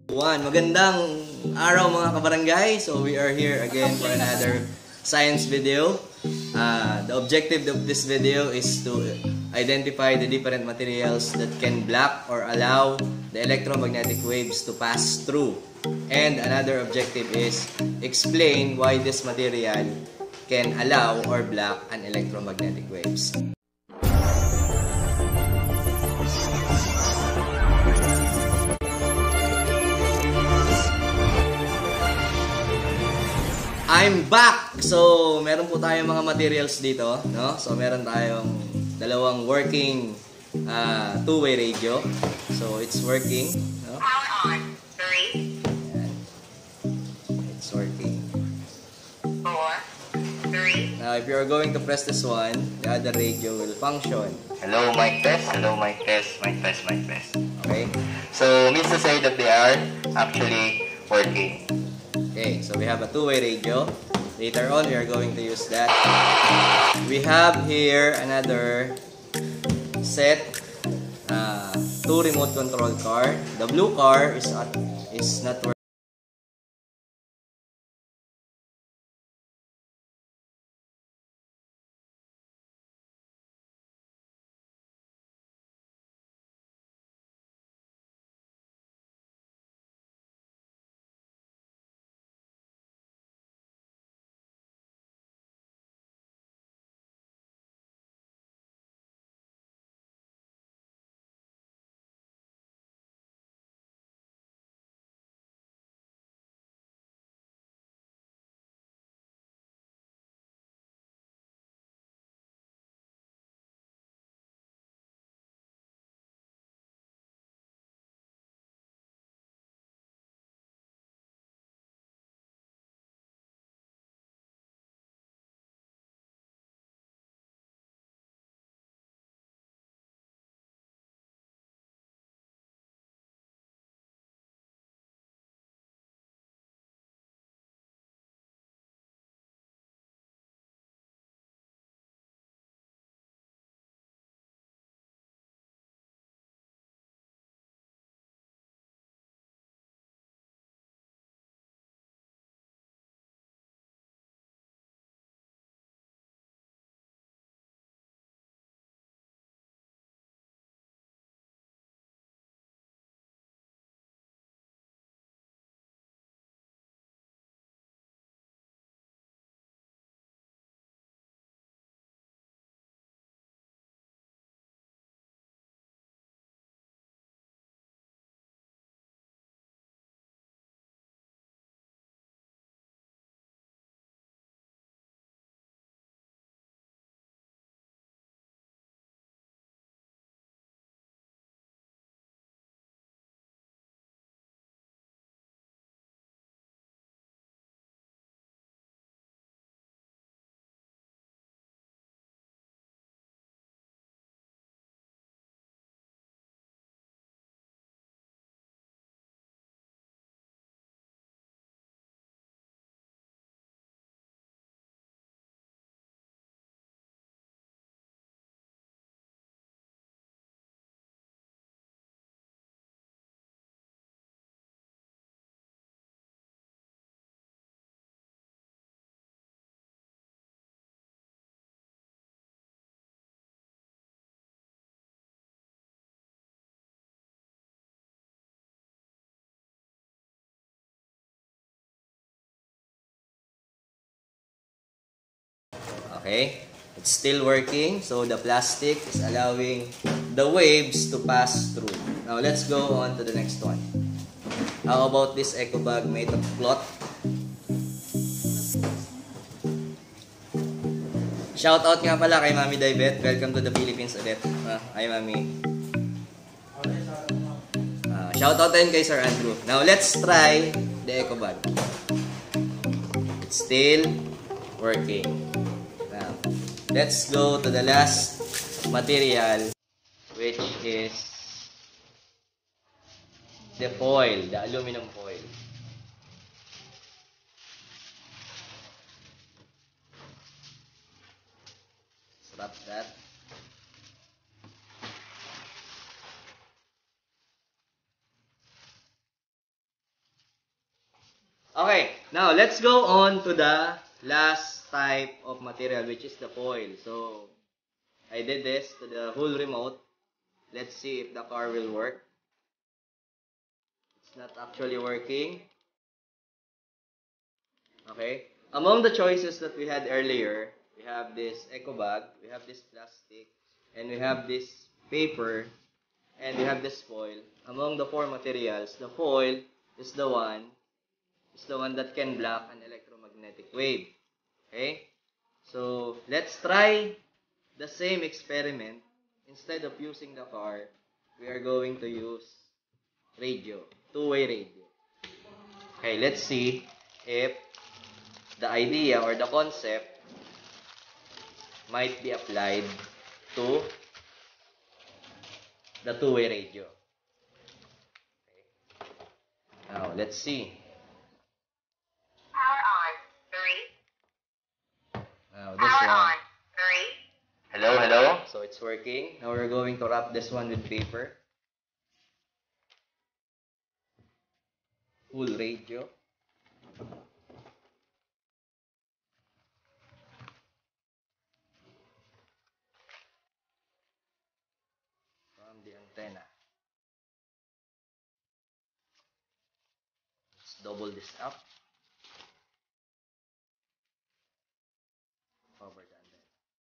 Magandang araw mga kabarangay. So we are here again for another science video. The objective of this video is to identify the different materials that can block or allow the electromagnetic waves to pass through. And another objective is explain why this material can allow or block an electromagnetic waves. I'm back! So, meron po tayong mga materials dito, no? So, meron tayong dalawang working two-way radio. So, it's working, no? Power on. 3. Ayan. It's working. 4. 3. Now, if you are going to press this one, the other radio will function. Hello, mic test. Hello, mic test. Mic test, mic test. Okay? So, means to say that they are actually working. Okay, so we have a two-way radio. Later on, we are going to use that. We have here another set, two remote control car. The blue car is not working. Okay, it's still working, so the plastic is allowing the waves to pass through. Now let's go on to the next one. How about this eco bag made of cloth? Shout out nga pala kay Mami Daibet. Welcome to the Philippines ulit. Hi Mami. Shout out din kay Sir Andrew. Now let's try the eco bag. It's still working. Let's go to the last material, which is the foil, the aluminum foil. Wrap that. Okay, now let's go on to the last type of material, which is the foil. So, I did this to the whole remote. Let's see if the car will work. It's not actually working. Okay. Among the choices that we had earlier, we have this eco bag, we have this plastic, and we have this paper, and we have this foil. Among the four materials, the foil is the one that can block an electromagnetic wave. Okay? So, let's try the same experiment. Instead of using the car, we are going to use radio, two-way radio. Okay, let's see if the idea or the concept might be applied to the two-way radio. Okay. Now, let's see. Power on. 3. Now, this Power one. on. 3. Hello, hello. So, it's working. Now, we're going to wrap this one with paper. Full radio. From the antenna. Let's double this up. Cover the antenna.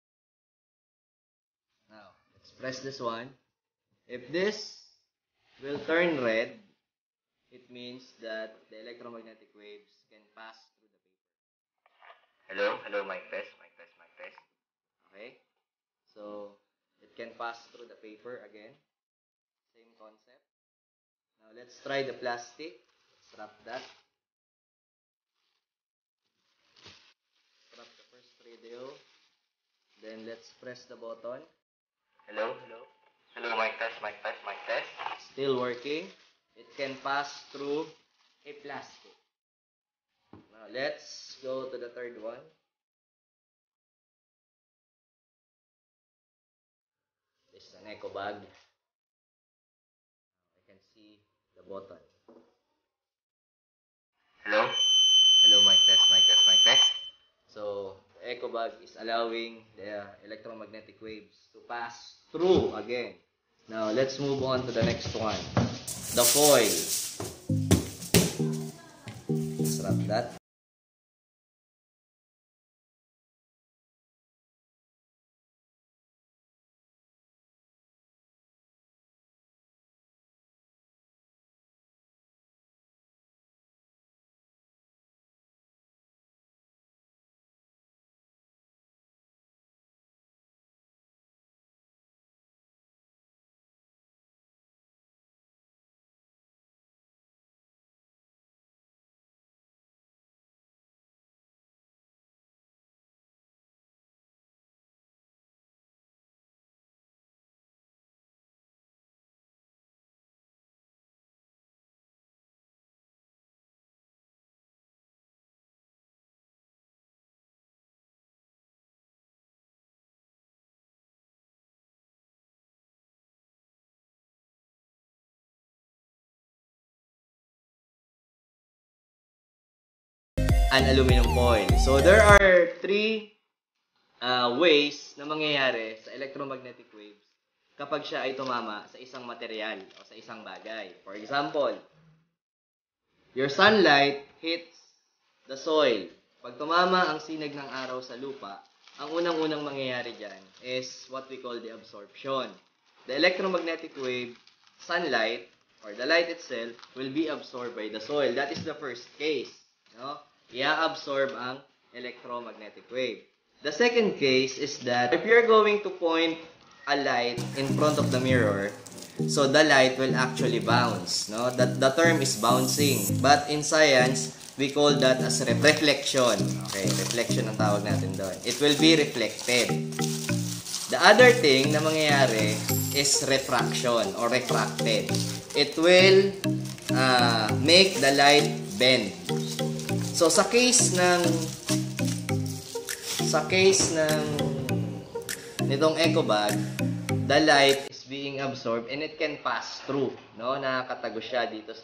Now, let's press this one. If this will turn red, it means that the electromagnetic waves can pass through the paper. Hello, hello, mic test, mic test, mic test. Okay? So, it can pass through the paper again. Same concept. Now, let's try the plastic. Let's wrap that. Wrap the first radio. Then, let's press the button. Hello, hello. Hello, mic test, mic test, mic test. Still working. It can pass through a plastic. Now, let's go to the third one. This is an eco bag. I can see the button. Hello? Hello, mic test, mic test, mic test. So, the eco bag is allowing the electromagnetic waves to pass through again. Now, let's move on to the next one. The foil. Let's wrap that. An aluminum foil. So, there are three ways na mangyayari sa electromagnetic waves kapag siya ay tumama sa isang material o sa isang bagay. For example, your sunlight hits the soil. Pag tumama ang sinag ng araw sa lupa, ang unang-unang mangyayari dyan is what we call the absorption. The electromagnetic wave, sunlight, or the light itself, will be absorbed by the soil. That is the first case. No? I-absorb ang electromagnetic wave. The second case is that if you're going to point a light in front of the mirror, so the light will actually bounce. No? The term is bouncing. But in science, we call that as reflection. Okay, reflection ang tawag natin doon. It will be reflected. The other thing na mangyayari is refraction or refracted. It will make the light bend. So sa case nitong eco bag, the light is being absorbed and it can pass through, no? Nakakatago siya dito sa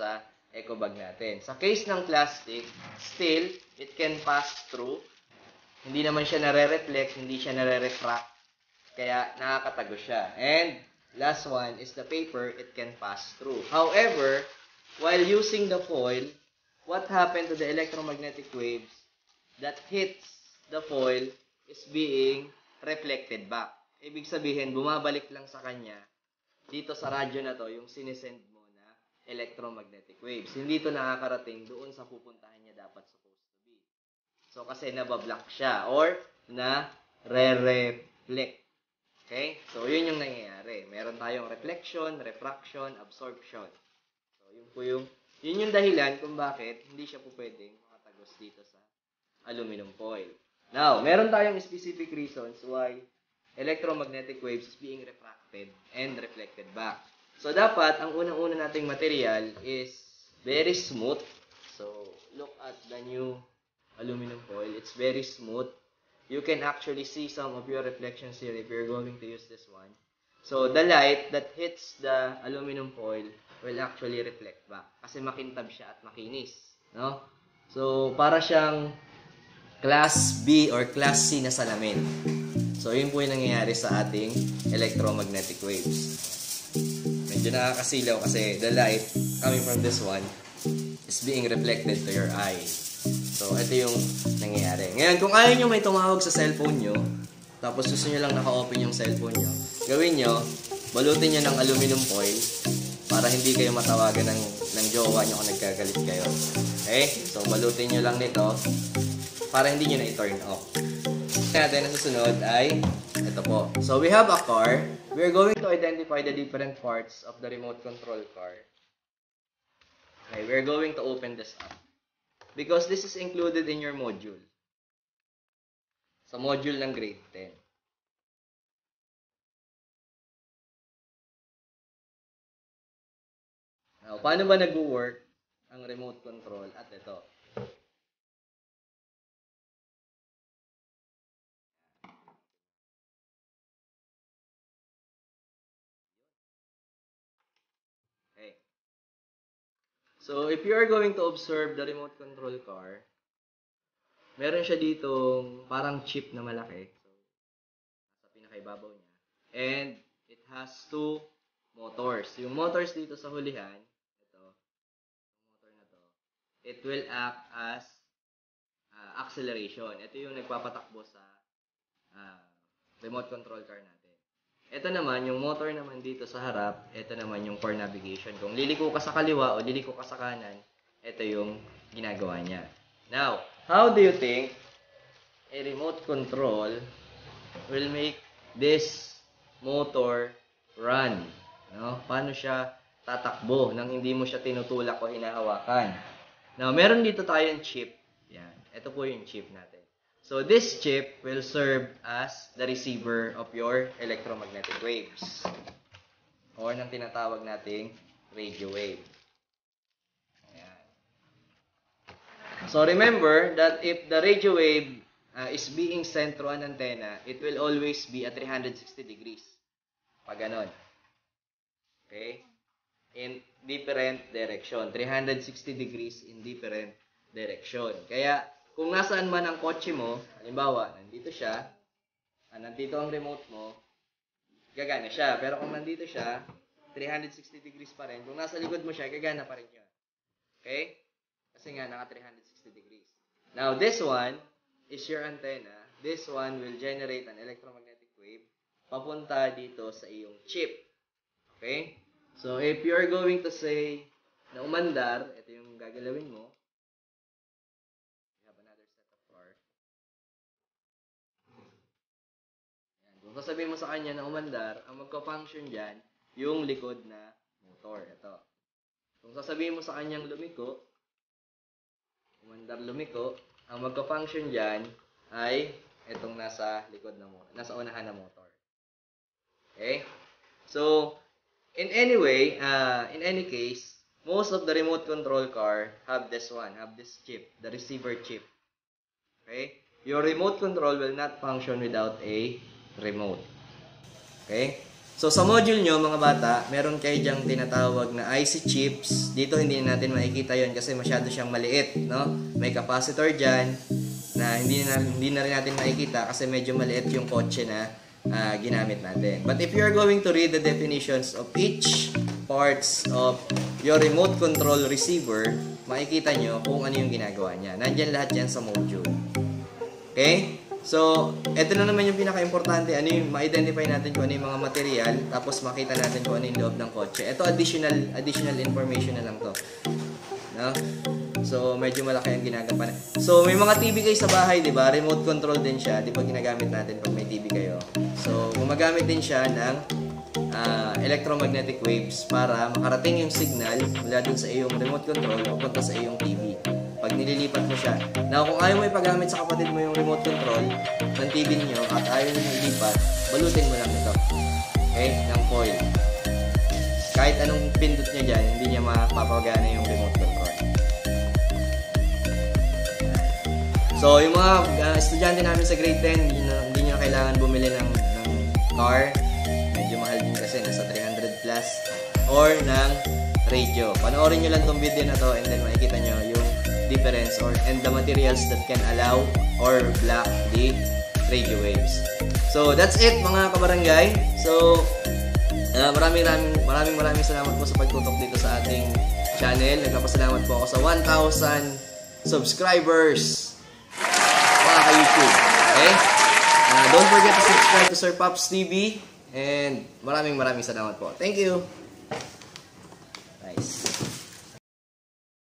eco bag natin. Sa case ng plastic, still, it can pass through. Hindi naman siya nare-reflect, hindi siya nare-refract. Kaya nakakatago siya. And last one is the paper, it can pass through. However, while using the foil, what happened to the electromagnetic waves that hits the foil is being reflected back. Ibig sabihin, bumabalik lang sa kanya dito sa radyo na to yung sinisend mo na electromagnetic waves. Hindi to nakakarating doon sa pupuntahan niya dapat supposed to be. So, kasi nabablock siya or na re-reflect. Okay? So, yun yung nangyayari. Meron tayong reflection, refraction, absorption. So, yun yung dahilan kung bakit hindi siya po pwedeng makatagos dito sa aluminum foil. Now, meron tayong specific reasons why electromagnetic waves is being refracted and reflected back. So, dapat, ang unang-una nating material is very smooth. So, look at the new aluminum foil. It's very smooth. You can actually see some of your reflections here if you're going to use this one. So, the light that hits the aluminum foil will actually reflect back. Kasi makintab siya at makinis. No? So, para siyang Class B or Class C na salamin. So, yun po yung nangyayari sa ating electromagnetic waves. Medyo nakakasilaw kasi the light coming from this one is being reflected to your eye. So, ito yung nangyayari. Ngayon, kung ayaw nyo may tumawag sa cellphone nyo, tapos gusto nyo lang naka-open yung cellphone nyo, gawin nyo, balutin nyo ng aluminum foil para hindi kayo matawagan ng jowa nyo kung nagkagalit kayo. Okay? So, balutin nyo lang nito para hindi nyo na i-turn off. Natin na susunod ay ito po. So, we have a car. We're going to identify the different parts of the remote control car. Okay, we're going to open this up. Because this is included in your module. Sa module ng grade 10. Now, paano ba nag-work ang remote control at ito? Okay. So, if you are going to observe the remote control car, meron siya ditong parang chip na malaki. So, sa pinakaibabaw niya. And it has two motors. Yung motors dito sa hulihan, ito, yung motor na to, it will act as acceleration. Ito yung nagpapatakbo sa remote control car natin. Ito naman, yung motor naman dito sa harap, ito naman yung for navigation. Kung liliko ka sa kaliwa o liliko ka sa kanan, ito yung ginagawa niya. Now, how do you think a remote control will make this motor run? No? Paano siya tatakbo nang hindi mo siya tinutulak o hinahawakan? Now, meron dito tayong chip. Yan. Ito po yung chip natin. So, this chip will serve as the receiver of your electromagnetic waves. Or ng tinatawag nating radio wave. Ayan. So, remember that if the radio wave is being sent through an antenna, it will always be at 360 degrees. Pag ganon. Okay? In different direction. 360 degrees in different direction. Kaya, kung nasaan man ang kotse mo, halimbawa, nandito siya, nandito ang remote mo, gagana siya. Pero kung nandito siya, 360 degrees pa rin. Kung nasa likod mo siya, gagana pa rin yun. Okay? Kasi nga, naka 360 degrees. Now, this one is your antenna. This one will generate an electromagnetic wave papunta dito sa iyong chip. Okay? So, if you're going to say na umandar, ito yung gagalawin mo. We have another set of car. Ayan. Kung sasabihin mo sa kanya na umandar, ang magka-function dyan, yung likod na motor. Ito. Kung sasabihin mo sa kanyang lumiko, umandar lumiko, ang magka-function dyan ay itong nasa likod na motor, nasa unahan na motor. Okay? So, in any case, most of the remote control car have this one, have this chip, the receiver chip. Okay? Your remote control will not function without a remote. Okay? So sa module nyo mga bata, meron kayo diyang tinatawag na IC chips. Dito hindi natin makikita yon kasi masyado siyang maliit, no? May capacitor dyan na hindi na rin natin makikita kasi medyo maliit yung kotse na ginamit natin. But if you are going to read the definitions of each parts of your remote control receiver, makikita nyo kung ano yung ginagawa niya. Nandyan lahat yan sa module. Okay? So, eto na naman yung pinaka-importante. Ano yung ma-identify natin kung ano yung mga material, tapos makita natin kung ano yung loob ng kotse. Ito, additional information na lang to. No? So, medyo malaki ang ginagawa. So, may mga TV kayo sa bahay, di ba? Remote control din siya. Di ba ginagamit natin pag may TV kayo? So, gumagamit din siya ng electromagnetic waves para makarating yung signal mula dun sa iyong remote control papunta sa iyong TV. Pag nililipat mo siya. Now, kung ayaw mo ipagamit sa kapatid mo yung remote control ng TV niyo at ayaw mo ilipat, balutin mo lang ito. Okay? Ng foil. Kahit anong pindot niya dyan, hindi niya mapapagana yung remote control. So, yung mga estudyante namin sa grade 10, hindi nyo kailangan bumili ng car. Medyo mahal din kasi, nasa 300 plus. Or ng radio. Panoorin nyo lang tong video na to and then makikita nyo yung difference and the materials that can allow or block the radio waves. So, that's it mga kabarangay. So, maraming salamat po sa pagtutok dito sa ating channel. Nagpapasalamat po ako sa 1,000 subscribers mga ka-YouTube. Okay? Don't forget to subscribe to Sir Pops TV and maraming salamat po. Thank you!